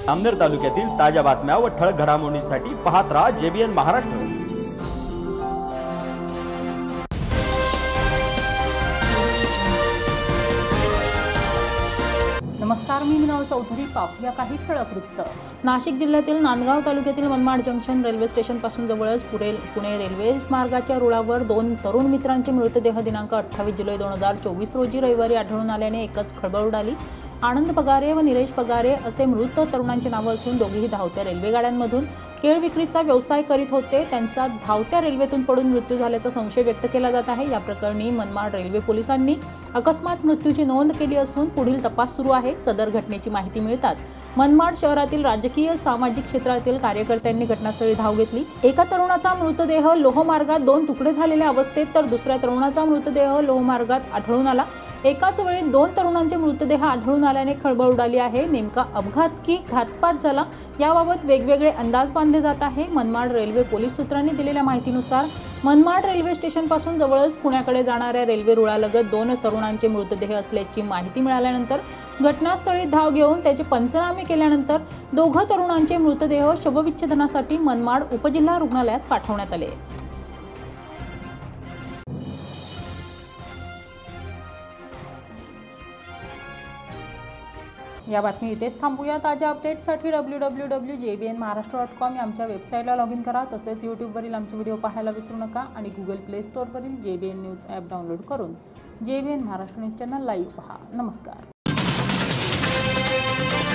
अमनेर तालुक्यातील ताज्या बातम्या व ठळक घडामोडींसाठी पाहत राहा JBN महाराष्ट्र। नमस्कार, मी मिनल चौधरी। पाहूया काही ठळक वृत्त। नाशिक जिल्ह्यातील नांदगाव तालुक्यातील मनमाड जंक्शन रेल्वे स्टेशन पासून जवळच पुणे रेल्वे मार्गाच्या रुळावर 2 तरुण मित्रांचे मृतदेह दिनांक 28 जुलै 2024 रोजी रविवारी आढळून आल्याने एकच खळबळ उडाली। आनंद पगारे व निलेश पगारे असे मृत तरुणांची नावे असून दोघेही धावत्या रेल्वे गाड्यांमधून केळ विक्रीचा व्यवसाय करीत होते। त्यांचा धावत्या रेल्वेतून पडून मृत्यू झाल्याचा संशय व्यक्त केला जात आहे। या प्रकरणी मनमाड रेल्वे पोलिसांनी अकस्मात मृत्यूची नोंद केली असून पुढील तपास सुरू आहे। सदर घटनेची माहिती मिळताच मनमाड शहरातील राजकीय सामाजिक क्षेत्रातील कार्यकर्त्यांनी घटनास्थळी धाव घेतली। एका तरुणाचा मृतदेह लोहमार्गात 2 तुकडे झालेल्या अवस्थेत तर दुसऱ्या तरुणाचा मृतदेह लोहमार्गात आढळून आला। एकाच वेळी 2 तरुणांचे मृतदेह आढळून आल्याने खळबळ उडाली आहे। नेमका अपघात की घातपात झाला याबाबत वेगवेगळे अंदाज बांधले जात आहे। मनमाड रेल्वे पोलीस सूत्रांनी दिलेल्या माहितीनुसार मनमाड रेल्वे स्टेशन पासून जवळच पुण्याकडे जाणाऱ्या रेल्वे रुळालगत 2 तरुणांचे मृतदेह असल्याची माहिती मिळाल्यानंतर घटनास्थळी धाव घेऊन त्याचे पंचनामे केल्यानंतर 2 तरुणांचे मृतदेह शवविच्छेदनासाठी मनमाड उपजिल्हा रुग्णालयात पाठवण्यात आले। या बातमी इथेच थांबूया। ताज्या अपडेट्ससाठी www.jbnmaharashtra.com या आमच्या वेबसाईटला लॉग इन करा। तसेच यूट्यूबवरील आमचे व्हिडिओ पाहायला विसरू नका आणि गुगल प्ले स्टोअरवरील JBN न्यूज ॲप डाउनलोड करून JBN Maharashtra news channel live पहा। नमस्कार।